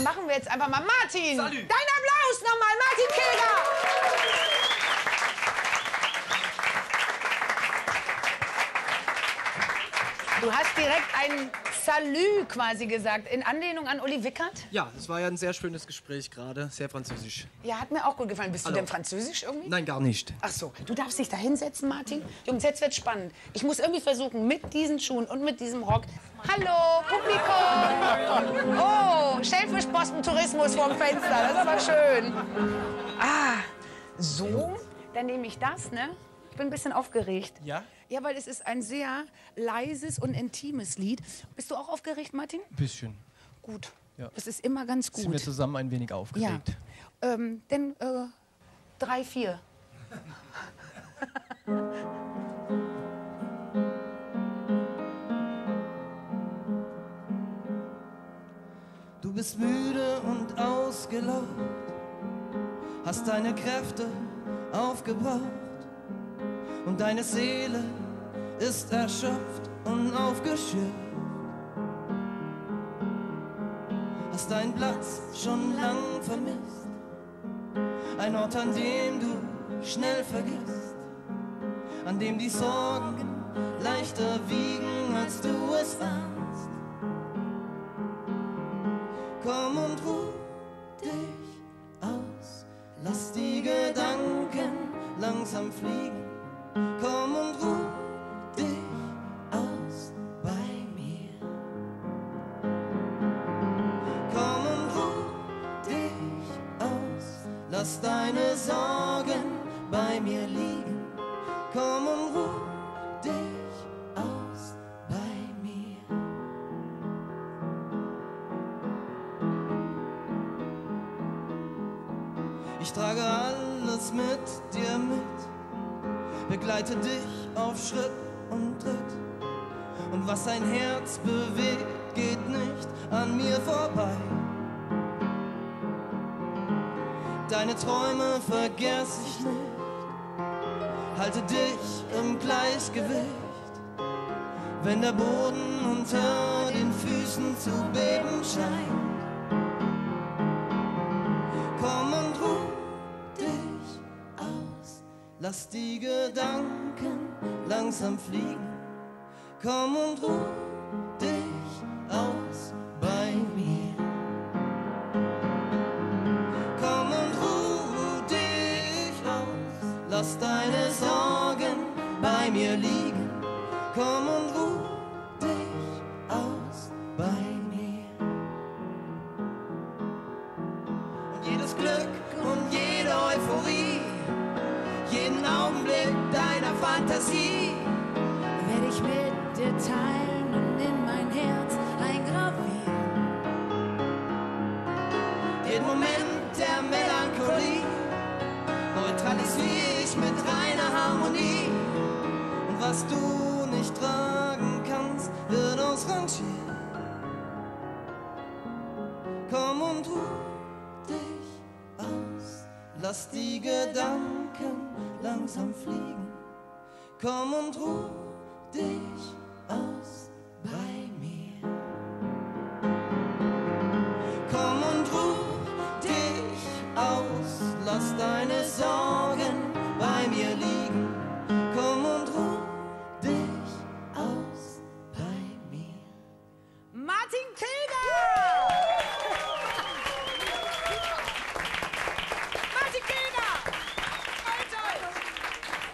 dann machen wir jetzt einfach mal Martin. Salü. Dein Applaus nochmal, Martin Kilger. Du hast direkt ein Salü quasi gesagt, in Anlehnung an Uli Wickert? Ja, es war ja ein sehr schönes Gespräch gerade, sehr französisch. Ja, hat mir auch gut gefallen. Bist du Hallo. denn französisch irgendwie? Nein, gar nicht. Ach so, du darfst dich da hinsetzen, Martin. Jungs, jetzt wird's spannend. Ich muss irgendwie versuchen, mit diesen Schuhen und mit diesem Rock... Hallo, Publikum! Oh, Schellfischposten Tourismus vorm Fenster, das ist aber schön. Ah, so, dann nehme ich das, ne? Ich bin ein bisschen aufgeregt. Ja? Ja, weil es ist ein sehr leises und intimes Lied. Bist du auch aufgeregt, Martin? Ein bisschen. Gut. Ja. Das ist immer ganz gut. Sind wir zusammen ein wenig aufgeregt. Ja. Dann 3, 4. Du bist müde und ausgelaugt, hast deine Kräfte aufgebraucht und deine Seele ist erschöpft und aufgeschürft. Hast deinen Platz schon lang vermisst, ein Ort, an dem du schnell vergisst, an dem die Sorgen leichter wiegen, als du es ahnst. Komm und ruh dich aus, lass die Gedanken langsam fliegen. Komm und ruh dich aus bei mir. Komm und ruh dich aus, lass deine Sorgen bei mir liegen. Komm und ruh dich aus bei mir. Ich trage alles mit dir mit, begleite dich auf Schritt und Tritt. Und was ein Herz bewegt, geht nicht an mir vorbei. Deine Träume vergess ich nicht, halte dich im Gleichgewicht, wenn der Boden unter den Füßen zu beben scheint. Komm und ruh dich aus, lass die Gedanken langsam fliegen. Komm und ruh dich aus bei mir. Komm und ruh dich aus, lass deine Sorgen bei mir liegen. Komm und ruh dich aus bei mir. Und jedes Glück und jede Euphorie, jeden Augenblick deiner Fantasie, werde ich mit dir teilen und in mein Herz eingravieren. jeden Moment der Melancholie neutralisiere ich mit reiner Harmonie. Und was du nicht tragen kannst, wird ausrangiert. Komm und ruh dich aus, lass die Gedanken langsam fliegen. Komm und ruh dich aus.